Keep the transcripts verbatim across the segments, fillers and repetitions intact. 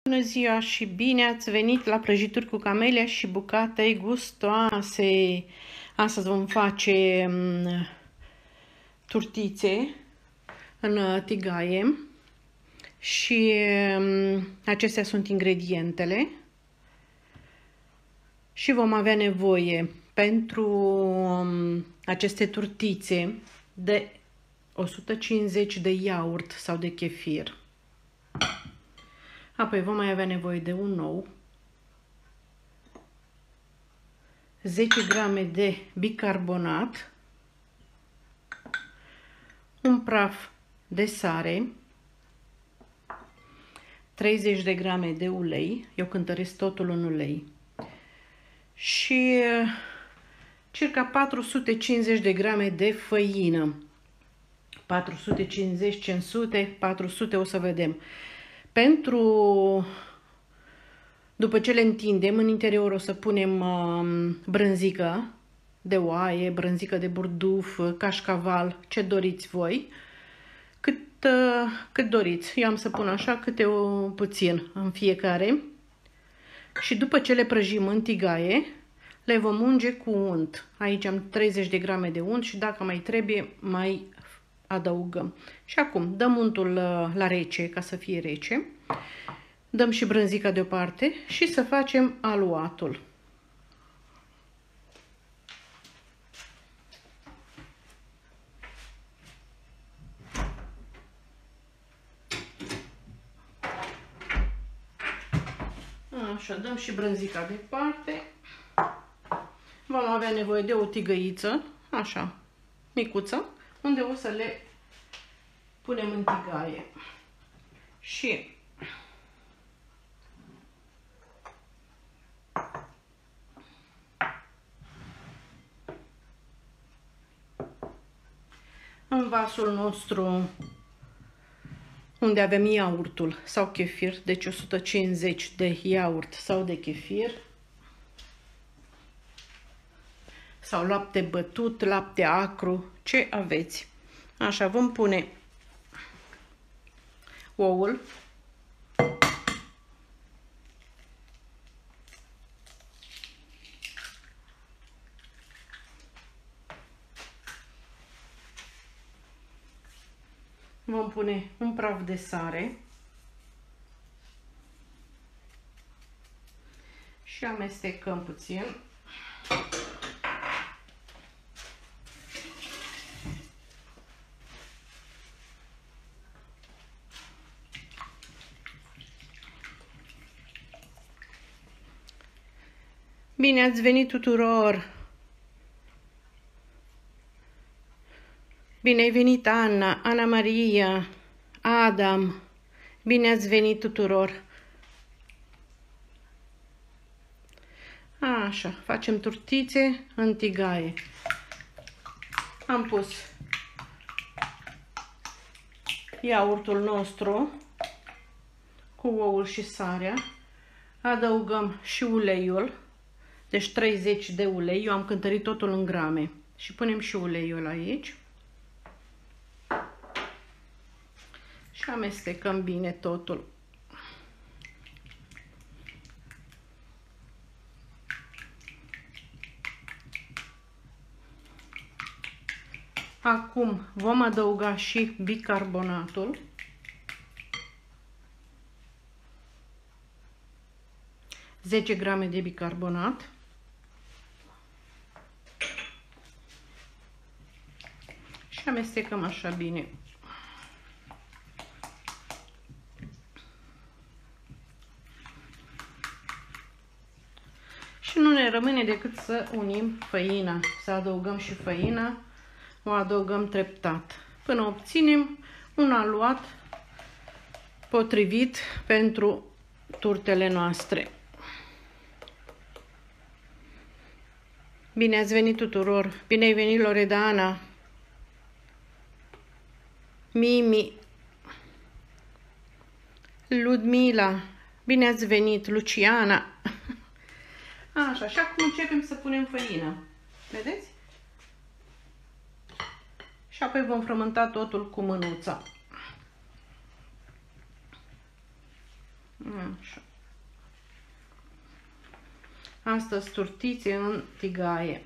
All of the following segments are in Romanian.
Bună ziua și bine ați venit la prăjituri cu camelia și bucate gustoase. Astăzi vom face um, turtițe în tigaie și um, acestea sunt ingredientele. Și vom avea nevoie pentru um, aceste turtițe de o sută cincizeci de iaurt sau de chefir. Apoi vom mai avea nevoie de un ou, zece grame de bicarbonat, un praf de sare, treizeci de grame de ulei, eu cântăresc totul în ulei, și circa patru sute cincizeci de grame de făină. patru sute cincizeci, cinci sute, patru sute, o să vedem. Pentru, după ce le întindem, în interior o să punem uh, brânzică de oaie, brânzică de burduf, cașcaval, ce doriți voi, cât, uh, cât doriți. Eu am să pun așa câte o puțin în fiecare. Și după ce le prăjim în tigaie, le vom unge cu unt. Aici am treizeci de grame de unt și dacă mai trebuie, mai adăugăm. Și acum dăm untul la rece, ca să fie rece. Dăm și brânzica deoparte și să facem aluatul. Așa, dăm și brânzica departe. Vom avea nevoie de o tigăiță, așa, micuță, unde o să le punem în tigaie. Și în vasul nostru unde avem iaurtul sau chefir, deci o sută cincizeci de iaurt sau de chefir, sau lapte bătut, lapte acru, ce aveți. Așa, vom pune oul, vom pune un praf de sare și amestecăm puțin. Bine ați venit tuturor! Bine ai venit Ana, Ana Maria, Adam! Bine ați venit tuturor! Așa, facem turtițe în tigaie. Am pus iaurtul nostru cu oul și sarea. Adăugăm și uleiul. Deci treizeci de ulei, eu am cântărit totul în grame. Și punem și uleiul aici. Și amestecăm bine totul. Acum vom adăuga și bicarbonatul. zece grame de bicarbonat. Și amestecăm așa bine. Și nu ne rămâne decât să unim făina, să adăugăm și făina, o adăugăm treptat, până obținem un aluat potrivit pentru turtele noastre. Bine ați venit tuturor! Bine ai venit Loredana, Mimi, Ludmila, bine ați venit Luciana! Așa, și acum începem să punem făină. Vedeți? Și apoi vom frământa totul cu mânuța. Așa. Astăzi turtițe în tigaie.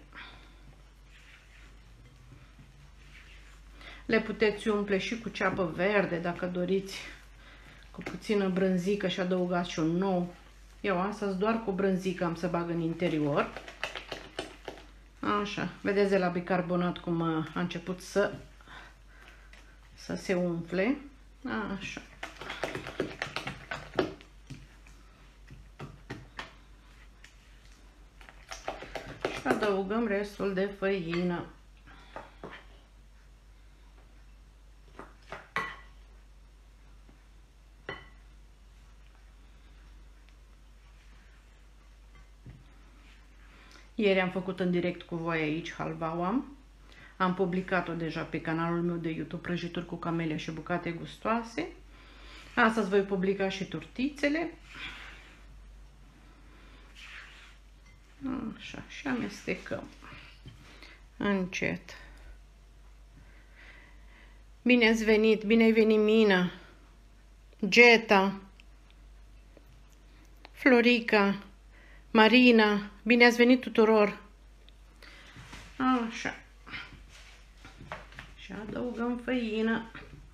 Le puteți umple și cu ceapă verde dacă doriți, cu puțină brânzică și adăugați și un nou. Eu astăzi doar cu brânzică am să bag în interior. Așa, vedeți de la bicarbonat cum a început să, să se umfle. Așa. Și adăugăm restul de făină. Ieri am făcut în direct cu voi aici halvaua. Am publicat-o deja pe canalul meu de YouTube, prăjituri cu camelia și bucate gustoase. Astăzi voi publica și turtițele. Așa, și amestecăm încet. Bine ați venit, bine ai venit Mina, Geta, Florica, Marina, bine ați venit tuturor. Așa. Și adăugăm făină.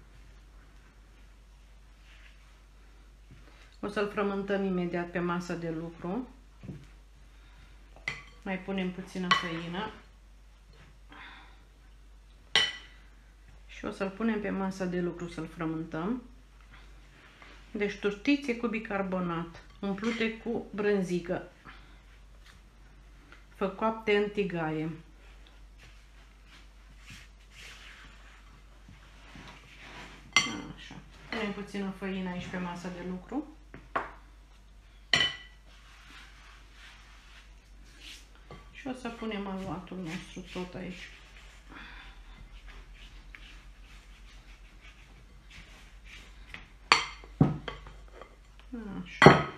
O să-l frământăm imediat pe masa de lucru. Mai punem puțină făină. Și o să-l punem pe masa de lucru să-l frământăm. Deci turtițe cu bicarbonat, umplute cu brânzică, făcoapte în tigaie. Așa. Punem puțină făină aici pe masa de lucru. Și o să punem aluatul nostru tot aici. Așa.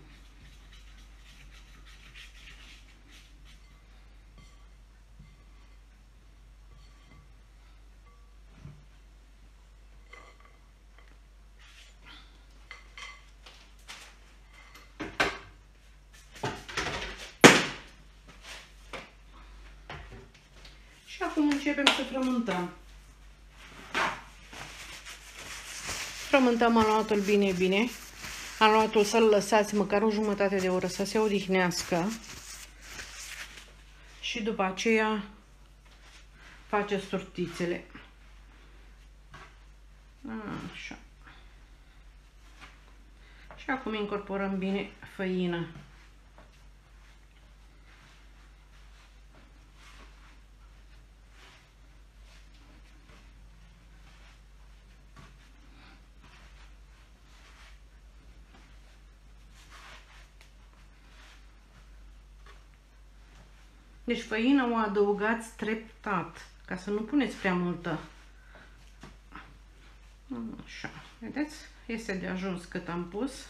Și acum începem să frământăm. Frământăm aluatul bine, bine. Aluatul să-l lăsați măcar o jumătate de oră să se odihnească. Și după aceea faceți turtițele. Așa. Și acum incorporăm bine făina. Deci făina o adăugați treptat, ca să nu puneți prea multă. Așa, vedeți? Este de ajuns cât am pus.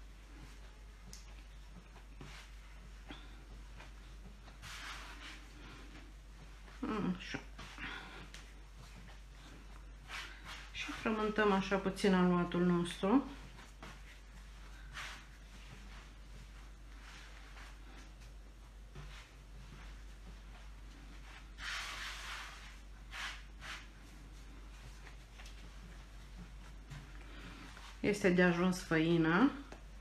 Așa. Și frământăm așa puțin aluatul nostru. Este de ajuns făina.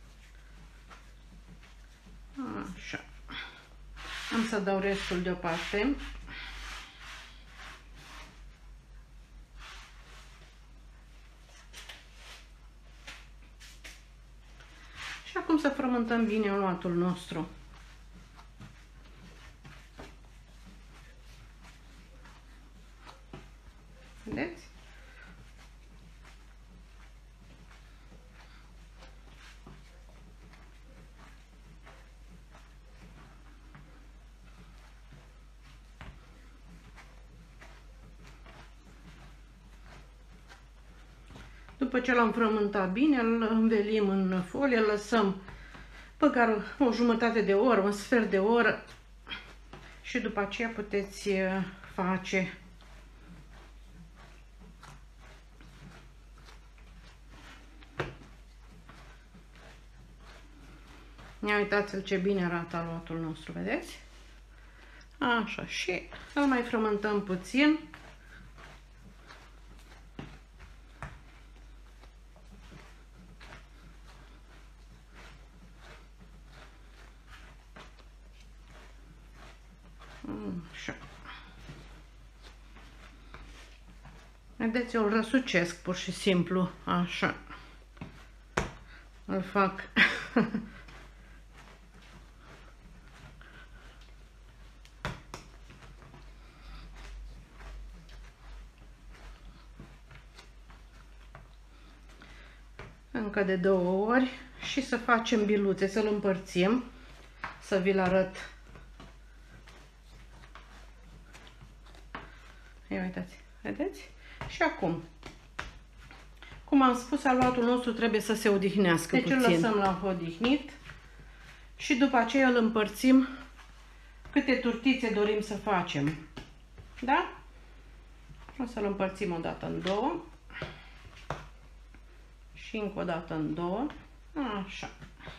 Așa. Am să dau restul deoparte. Și acum să frământăm bine aluatul nostru. Vedeți? După ce l-am frământat bine, îl învelim în folie, îl lăsăm măcar o jumătate de oră, un sfert de oră și după aceea puteți face. Ia uitați-l ce bine arată aluatul nostru, vedeți? Așa, și îl mai frământăm puțin. Așa. Vedeți, eu îl răsucesc pur și simplu, așa. Îl fac. Încă de două ori și să facem biluțe, să-l împărțim, să vi-l arăt. Ia uitați, vedeți? Și acum, cum am spus, aluatul nostru trebuie să se odihnească deci puțin. Deci îl lăsăm la odihnit și după aceea îl împărțim câte turtițe dorim să facem. Da? O să-l împărțim o dată în două. Și încă o dată în două. Așa.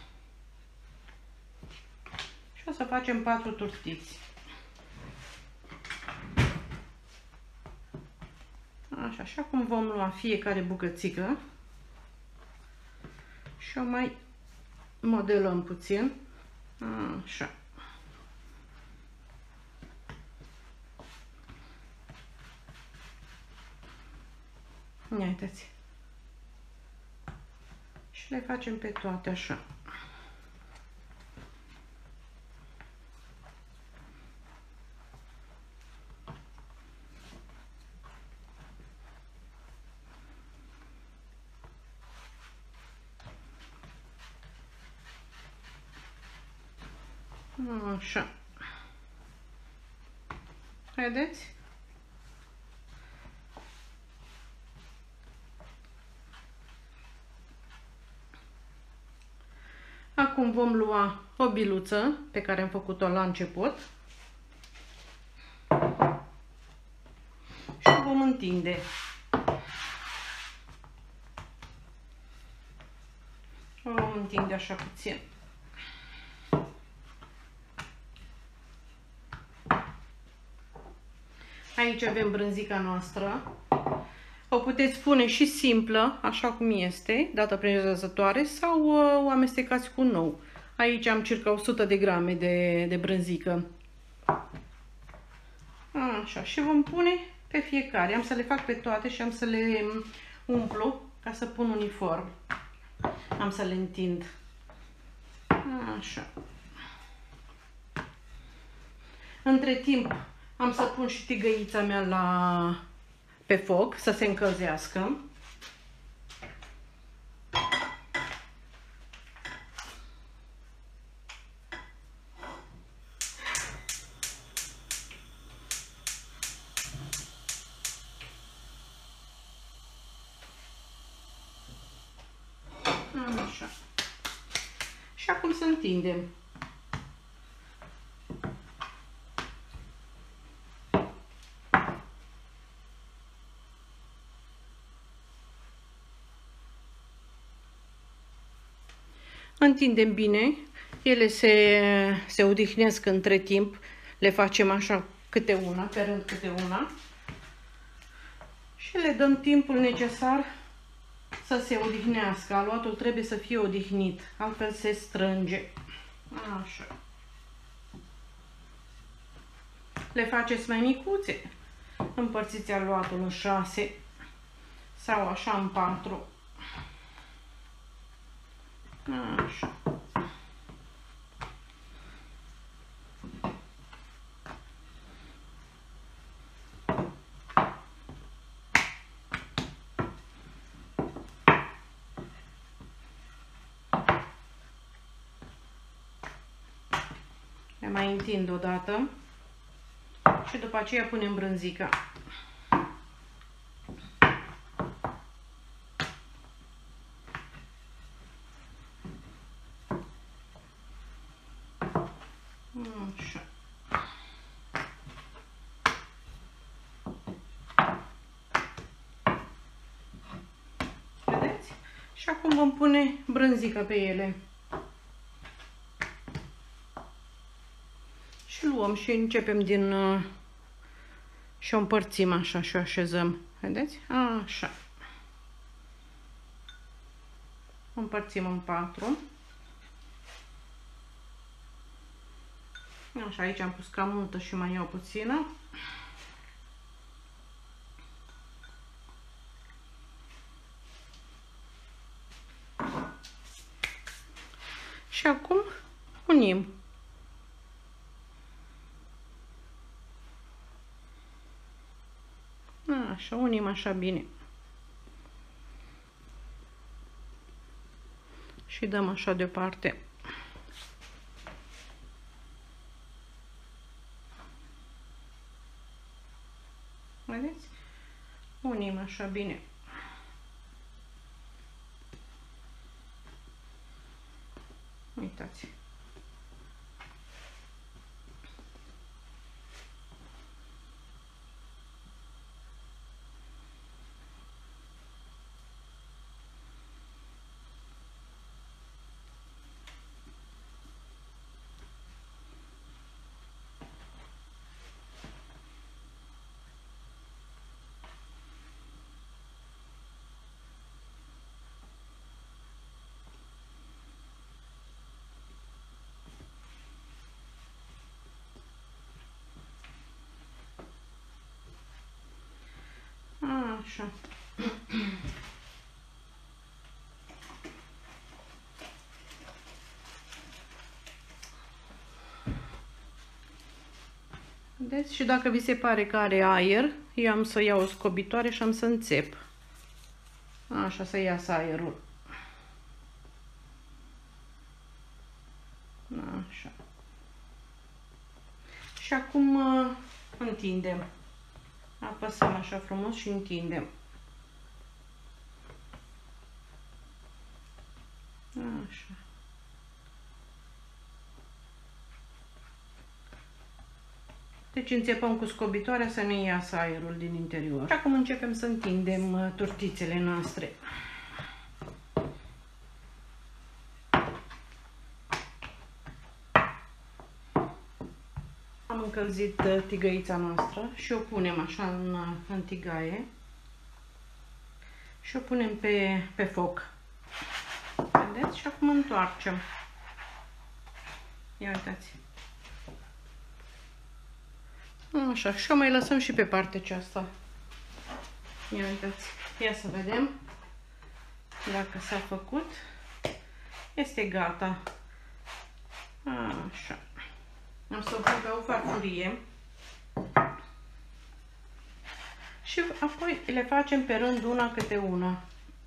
Și o să facem patru turtiți. Așa, și acum vom lua fiecare bucățică și o mai modelăm puțin. Așa. Ia uitați. Și le facem pe toate așa. Așa. Vedeți? Acum vom lua o biluță pe care am făcut-o la început și o vom întinde. O vom întinde așa puțin. Aici avem brânzica noastră. O puteți pune și simplă, așa cum este, dată prin răzătoare, sau uh, o amestecați cu un ou. Aici am circa o sută de grame de, de brânzică. Așa, și vom pune pe fiecare. Am să le fac pe toate și am să le umplu ca să pun uniform. Am să le întind. Așa. Între timp am să pun și tigăița mea la... pe foc, să se încălzească. Așa. Și acum să întindem. Întindem bine, ele se, se odihnesc între timp, le facem așa câte una, pe rând câte una și le dăm timpul necesar să se odihnească. Aluatul trebuie să fie odihnit, altfel se strânge. Așa. Le faceți mai micuțe, împărțiți aluatul în șase sau așa în patru. Așa. Le mai întind o dată și după aceea punem brânzica. Așa. Vedeți? Și acum vom pune brânzica pe ele. Și luăm și începem din... și o împărțim așa și o așezăm. Vedeți? Așa. O împărțim în patru. Așa, aici am pus cam multă și mai iau puțină. Și acum unim. Așa, unim așa bine. Și dăm așa deoparte. Vedeți? Unim așa bine. Uitați. Așa. Vedeți? Și dacă vi se pare că are aer, eu am să iau o scobitoare și am să înțep. Așa, să iasă aerul. Așa. Și acum uh, întindem. Apăsăm așa frumos și întindem. Așa. Deci înțepăm cu scobitoarea să ne iasă aerul din interior. Și acum începem să întindem tortițele noastre. Am încălzit tigăița noastră și o punem așa în, în tigaie și o punem pe, pe foc. Vedeți? Și acum întoarcem. Ia uitați. Așa, și o mai lăsăm și pe partea aceasta. Ia uitați. Ia să vedem dacă s-a făcut. Este gata. Așa. Am să o pun pe o farfurie și apoi le facem pe rând una câte una.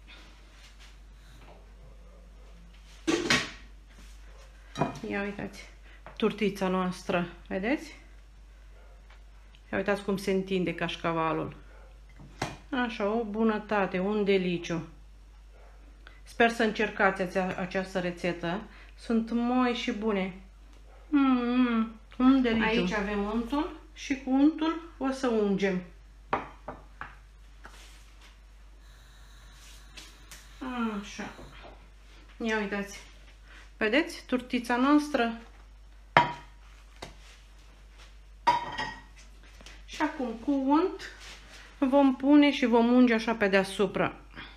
Ia uitați, turtița noastră, vedeți? Ia uitați cum se întinde cașcavalul. Așa, o bunătate, un deliciu. Sper să încercați această rețetă. Sunt moi și bune. Mm, un deliciu. Aici avem untul și cu untul o să ungem. Așa. Ia uitați. Vedeți? Turtița noastră. Și acum cu unt vom pune și vom unge așa pe deasupra.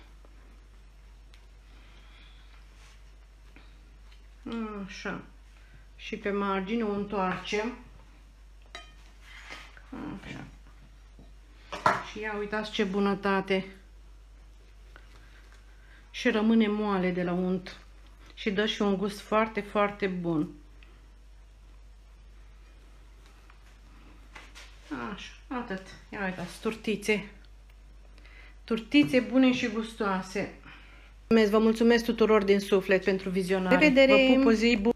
Așa. Și pe margine o întoarcem. Așa. Și ia uitați ce bunătate. Și rămâne moale de la unt. Și dă și un gust foarte, foarte bun. Așa, atât. Ia uitați, turtițe. Turtițe bune și gustoase. Vă mulțumesc tuturor din suflet pentru vizionare. De vedere! Vă pup, o zi bună!